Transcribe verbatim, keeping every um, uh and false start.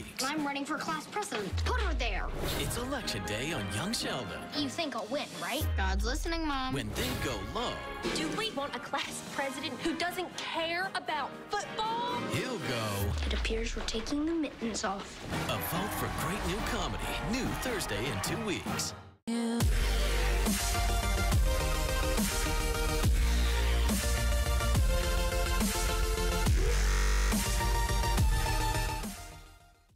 weeks. I'm running for class president. Put her there. It's election day on Young Sheldon. You think I'll win, right? God's listening, Mom. When they go low, Do we want a class president who doesn't care about football? he'll go. It appears we're taking the mittens off. A vote for great new comedy, new Thursday in two weeks.